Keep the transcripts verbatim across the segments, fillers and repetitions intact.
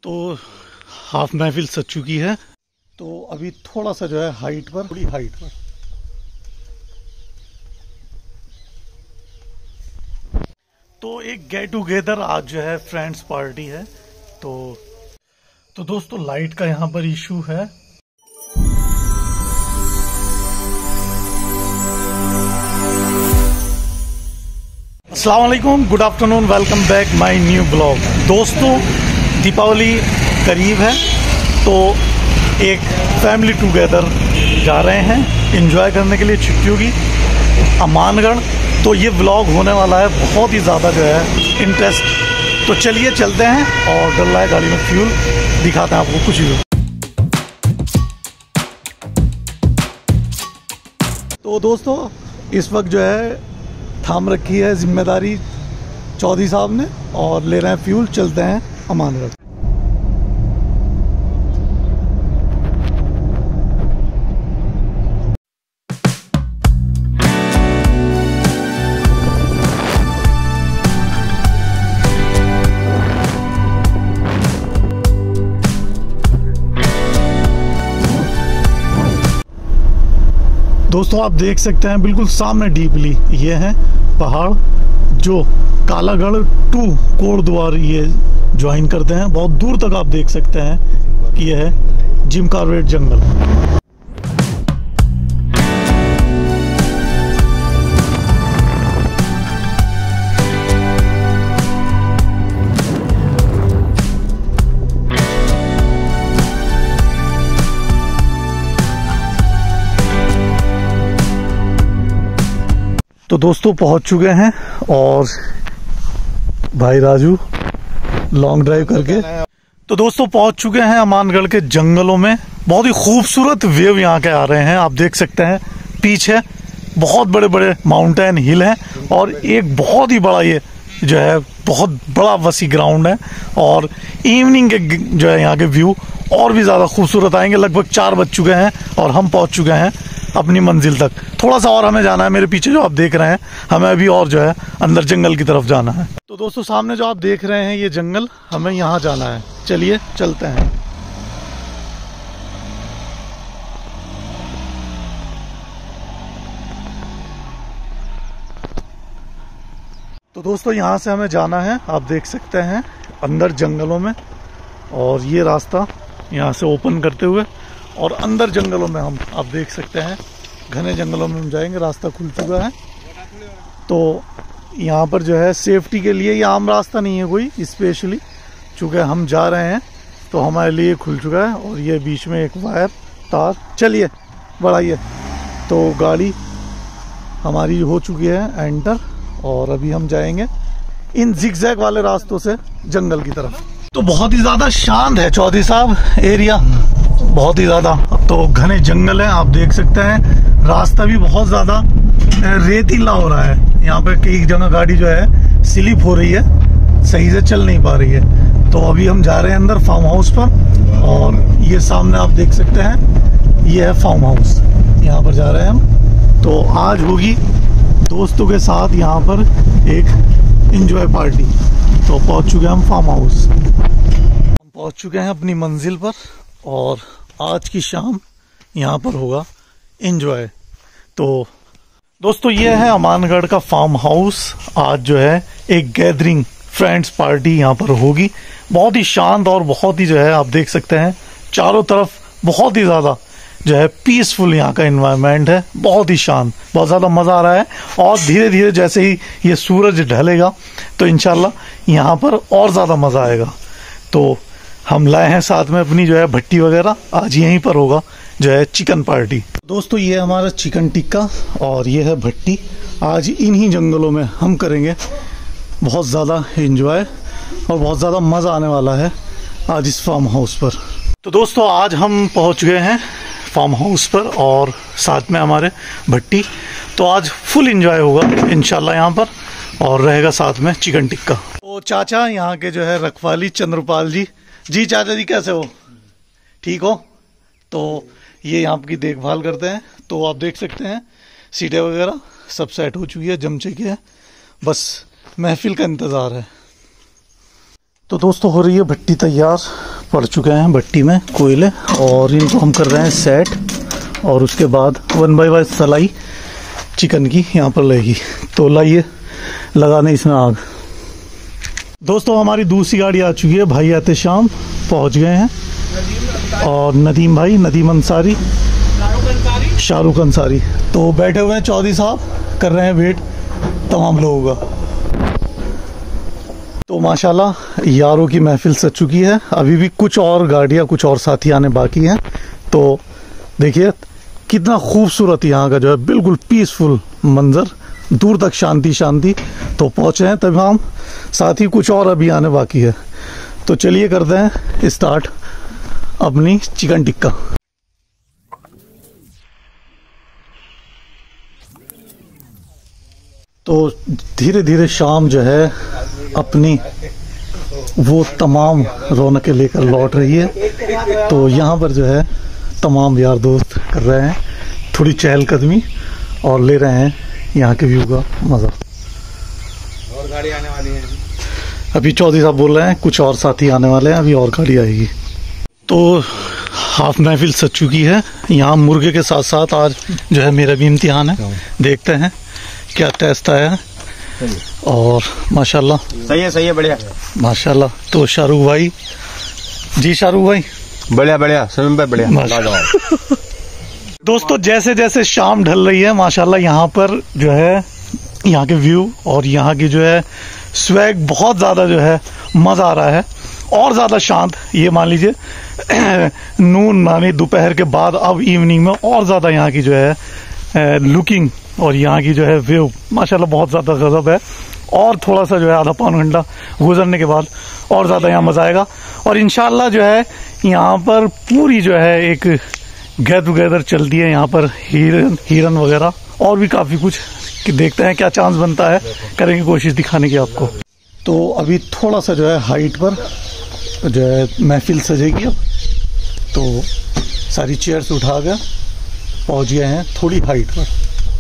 तो हाफ महफिल सज चुकी है, तो अभी थोड़ा सा जो है हाइट पर, थोड़ी हाइट पर तो एक गेट टुगेदर आज जो है फ्रेंड्स पार्टी है। तो तो दोस्तों लाइट का यहाँ पर इशू है। अस्सलाम वालेकुम, good afternoon, welcome back my new blog. दोस्तों दीपावली करीब है, तो एक फैमिली टुगेदर जा रहे हैं एंजॉय करने के लिए छुट्टियों की अमानगढ़। तो ये व्लॉग होने वाला है बहुत ही ज़्यादा जो है इंटरेस्ट। तो चलिए चलते हैं और डल रहा है गाड़ी में फ्यूल, दिखाते हैं आपको कुछ भी। तो दोस्तों इस वक्त जो है थाम रखी है जिम्मेदारी चौधरी साहब ने और ले रहे हैं फ्यूल, चलते हैं अमानगढ़। दोस्तों आप देख सकते हैं बिल्कुल सामने डीपली ये है पहाड़ जो कालागढ़ टू कोटद्वार ये ज्वाइन करते हैं। बहुत दूर तक आप देख सकते हैं कि यह है जिम कॉर्बेट जंगल। तो दोस्तों पहुंच चुके हैं और भाई राजू लॉन्ग ड्राइव करके। तो दोस्तों पहुंच चुके हैं अमानगढ़ के जंगलों में। बहुत ही खूबसूरत व्यू यहाँ के आ रहे हैं, आप देख सकते हैं पीछे बहुत बड़े बड़े माउंटेन हिल हैं और एक बहुत ही बड़ा ये जो है बहुत बड़ा वसी ग्राउंड है। और इवनिंग के जो है यहाँ के व्यू और भी ज़्यादा खूबसूरत आएंगे। लगभग चार बज चुके हैं और हम पहुँच चुके हैं अपनी मंजिल तक। थोड़ा सा और हमें जाना है, मेरे पीछे जो आप देख रहे हैं हमें अभी और जो है अंदर जंगल की तरफ जाना है। तो दोस्तों सामने जो आप देख रहे हैं ये जंगल, हमें यहाँ जाना है। चलिए चलते हैं। तो दोस्तों यहाँ से हमें जाना है, आप देख सकते हैं अंदर जंगलों में। और ये रास्ता यहाँ से ओपन करते हुए और अंदर जंगलों में हम आप देख सकते हैं घने जंगलों में हम जाएंगे। रास्ता खुल चुका है। तो यहाँ पर जो है सेफ्टी के लिए ये आम रास्ता नहीं है कोई स्पेशली, चूँकि हम जा रहे हैं तो हमारे लिए खुल चुका है। और ये बीच में एक वायर तार, चलिए बढ़ाइए। तो गाड़ी हमारी हो चुकी है एंटर और अभी हम जाएंगे इन जिगजैग वाले रास्तों से जंगल की तरफ। तो बहुत ही ज़्यादा शांत है चौधरी साहब एरिया, बहुत ही ज़्यादा। तो घने जंगल है, आप देख सकते हैं। रास्ता भी बहुत ज़्यादा रेतीला हो रहा है। यहाँ पे कई जगह गाड़ी जो है स्लिप हो रही है, सही से चल नहीं पा रही है। तो अभी हम जा रहे हैं अंदर फार्म हाउस पर और ये सामने आप देख सकते हैं ये है फार्म हाउस, यहाँ पर जा रहे हैं हम। तो आज होगी दोस्तों के साथ यहाँ पर एक एंजॉय पार्टी। तो पहुँच चुके हैं हम फार्म हाउस, हम पहुँच चुके हैं अपनी मंजिल पर और आज की शाम यहाँ पर होगा एंजॉय। तो दोस्तों ये है अमानगढ़ का फार्म हाउस। आज जो है एक गैदरिंग फ्रेंड्स पार्टी यहाँ पर होगी। बहुत ही शांत और बहुत ही जो है आप देख सकते हैं चारों तरफ बहुत ही ज़्यादा जो है पीसफुल यहाँ का एनवायरनमेंट है, बहुत ही शांत, बहुत ज़्यादा मज़ा आ रहा है। और धीरे धीरे जैसे ही ये सूरज ढलेगा तो इंशाल्लाह यहाँ पर और ज़्यादा मज़ा आएगा। तो हम लाए हैं साथ में अपनी जो है भट्टी वगैरह, आज यहीं पर होगा जो है चिकन पार्टी। दोस्तों ये हमारा चिकन टिक्का और ये है भट्टी। आज इन्हीं जंगलों में हम करेंगे बहुत ज़्यादा एंजॉय और बहुत ज़्यादा मज़ा आने वाला है आज इस फार्म हाउस पर। तो दोस्तों आज हम पहुंच गए हैं फार्म हाउस पर और साथ में हमारे भट्टी। तो आज फुल एंजॉय होगा इंशाल्लाह यहाँ पर और रहेगा साथ में चिकन टिक्का। तो चाचा यहाँ के जो है रखवाली चंद्रपाल जी जी चाचा जी कैसे हो, ठीक हो? तो ये यहाँ की देखभाल करते हैं। तो आप देख सकते हैं सीटें वगैरह सब सेट हो चुकी है, जम चुकी है, बस महफिल का इंतज़ार है। तो दोस्तों हो रही है भट्टी तैयार, पड़ चुके हैं भट्टी में कोयले, और इनको हम कर रहे हैं सेट, और उसके बाद वन बाय वन सलाई चिकन की यहाँ पर लगेगी। तो लाइए लगाने इसमें आग। दोस्तों हमारी दूसरी गाड़ी आ चुकी है, भाई एहतेशाम पहुँच गए हैं, और नदीम भाई, नदीम अंसारी, शाहरुख अंसारी तो बैठे हुए हैं। चौधरी साहब कर रहे हैं वेट तमाम लोगों का। तो माशाल्लाह यारों की महफिल सज चुकी है। अभी भी कुछ और गाड़ियाँ, कुछ और साथी आने बाकी हैं। तो देखिए कितना खूबसूरत यहाँ का जो है बिल्कुल पीसफुल मंजर, दूर तक शांति शांति। तो पहुँचे हैं तमाम साथी, कुछ और अभी आने बाकी है। तो चलिए करते हैं स्टार्ट अपनी चिकन टिक्का। तो धीरे धीरे शाम जो है अपनी वो तमाम रौनकें लेकर लौट रही है। तो यहाँ पर जो है तमाम यार दोस्त कर रहे हैं थोड़ी चहलकदमी और ले रहे हैं यहाँ के व्यू का मज़ा। और गाड़ी आने वाली है अभी, चौधरी साहब बोल रहे हैं कुछ और साथी आने वाले हैं, अभी और गाड़ी आएगी। तो हाफ महफिल सज चुकी है। यहाँ मुर्गे के साथ साथ आज जो है मेरा भी इम्तिहान है, देखते हैं क्या टेस्ट आया। और माशाल्लाह सही है, सही है, बढ़िया माशाल्लाह। तो शाहरुख भाई जी, शाहरुख भाई बढ़िया बढ़िया, समीम भाई बढ़िया। दोस्तों जैसे जैसे शाम ढल रही है माशाल्लाह यहाँ पर जो है यहाँ के व्यू और यहाँ की जो है स्वैग बहुत ज़्यादा जो है मज़ा आ रहा है, और ज़्यादा शांत। ये मान लीजिए नून मानी दोपहर के बाद अब इवनिंग में और ज़्यादा यहाँ की जो है लुकिंग और यहाँ की जो है व्यू माशाल्लाह बहुत ज़्यादा गज़ब है। और थोड़ा सा जो है आधा पौन घंटा गुजरने के बाद और ज़्यादा यहाँ मज़ा आएगा। और इंशाल्लाह जो है यहाँ पर पूरी जो है एक गेट टुगेदर चलती है यहाँ पर, हिरन हिरन वगैरह और भी काफ़ी कुछ, कि देखते हैं क्या चांस बनता है, करेंगे कोशिश दिखाने की आपको। तो अभी थोड़ा सा जो है हाइट पर जो है महफिल सजेगी अब। तो सारी चेयर्स उठा कर पहुँच गए हैं थोड़ी हाइट पर।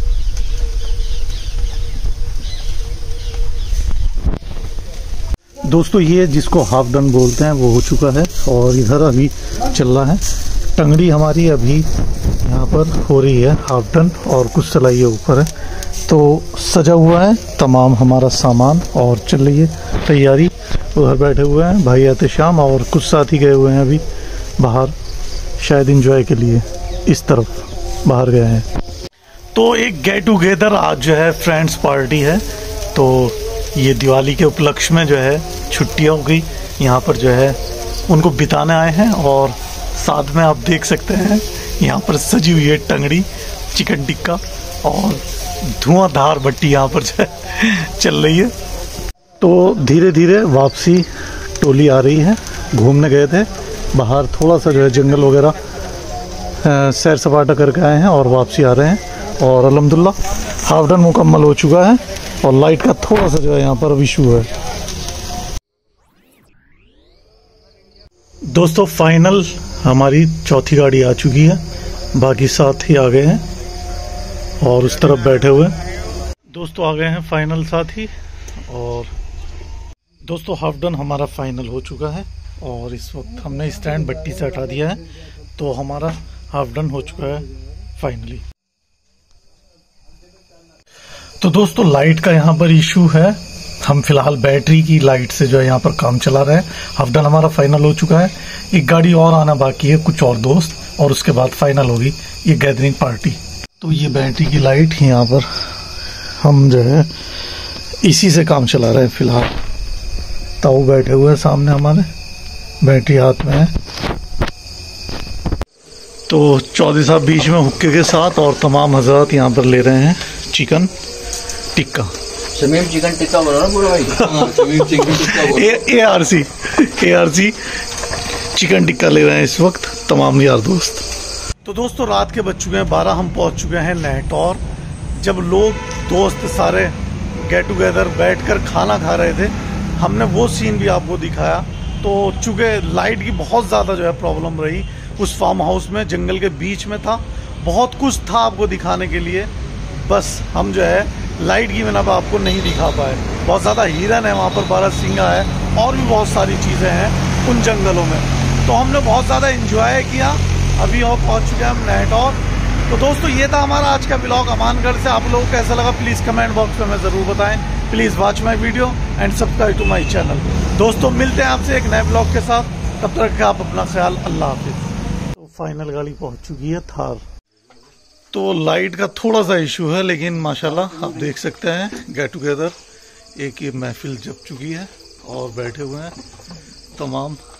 दोस्तों ये जिसको हाफ डन बोलते हैं वो हो चुका है, और इधर अभी चल रहा है टंगड़ी हमारी, अभी यहाँ पर हो रही है हाफ डन, और कुछ सलाई ऊपर है। तो सजा हुआ है तमाम हमारा सामान और चल रही है तैयारी। उधर बैठे हुए हैं भाई एहतेशाम, और कुछ साथी गए हुए हैं अभी बाहर शायद इंजॉय के लिए, इस तरफ बाहर गए हैं। तो एक गेट टुगेदर आज जो है फ्रेंड्स पार्टी है। तो ये दिवाली के उपलक्ष्य में जो है छुट्टियों की यहाँ पर जो है उनको बिताने आए हैं, और साथ में आप देख सकते हैं यहाँ पर सजी हुई है टंगड़ी चिकन टिक्का, और धुआंधार भट्टी यहाँ पर जो है चल रही है। तो धीरे धीरे वापसी टोली आ रही है। घूमने गए थे बाहर, थोड़ा सा जो है जंगल वगैरह सैर सपाटा करके आए हैं और वापसी आ रहे हैं। और अल्हम्दुलिल्लाह हाफ डन मुकम्मल हो चुका है, और लाइट का थोड़ा सा जो है यहाँ पर अब इशू है। दोस्तों फाइनल हमारी चौथी गाड़ी आ चुकी है, बाकी साथी आ गए हैं और उस तरफ बैठे हुए। दोस्तों आ गए हैं फाइनल साथी, और दोस्तों हाफ डन हमारा फाइनल हो चुका है, और इस वक्त हमने स्टैंड भट्टी से हटा दिया है। तो हमारा हाफ डन हो चुका है फाइनली। तो दोस्तों लाइट का यहाँ पर इशू है, हम फिलहाल बैटरी की लाइट से जो है यहाँ पर काम चला रहे हैं। हाफ डन हमारा फाइनल हो चुका है, एक गाड़ी और आना बाकी है, कुछ और दोस्त, और उसके बाद फाइनल होगी ये गैदरिंग पार्टी। तो ये बैटरी की लाइट यहाँ पर हम जो है इसी से काम चला रहे हैं फिलहाल। ताऊ बैठे हुए हैं सामने हमारे, बैटरी हाथ में है। तो चौधरी साहब बीच में हुक्के के साथ, और तमाम हजरात यहाँ पर ले रहे हैं चिकन टिक्का। समीम चिकन टिक्का बोलो ना पूरा भाई। समीम चिकन टिक्का बोलो। A R C A R C chicken tikka ले रहे हैं इस वक्त तमाम यार दोस्त। तो दोस्तों रात के बज चुके हैं बारह, हम पहुंच चुके हैं नेहटौर। जब लोग दोस्त सारे गेट टुगेदर बैठकर खाना खा रहे थे, हमने वो सीन भी आपको दिखाया। तो चूँकि लाइट की बहुत ज़्यादा जो है प्रॉब्लम रही उस फार्म हाउस में, जंगल के बीच में था, बहुत कुछ था आपको दिखाने के लिए, बस हम जो है लाइट की बिना पर आपको नहीं दिखा पाए। बहुत ज़्यादा हिरन है वहाँ पर, बारहसिंगा है, और भी बहुत सारी चीज़ें हैं उन जंगलों में। तो हमने बहुत ज़्यादा इंजॉय किया। अभी और पहुँच चुके हैं हम नैटौर। तो दोस्तों ये था हमारा आज का ब्लॉग अमानगढ़ से। आप लोगों को कैसा लगा प्लीज़ कमेंट बॉक्स में हमें ज़रूर बताएं। Please watch my video and subscribe to my channel. दोस्तों मिलते हैं आपसे एक नए ब्लॉग के साथ, तब तक आप अपना ख्याल। अल्लाह हाफिज़। तो फाइनल गाड़ी पहुंच चुकी है थार। तो लाइट का थोड़ा सा इशू है, लेकिन माशाल्लाह आप देख सकते हैं गेट टुगेदर एक ये महफिल जम चुकी है और बैठे हुए हैं तमाम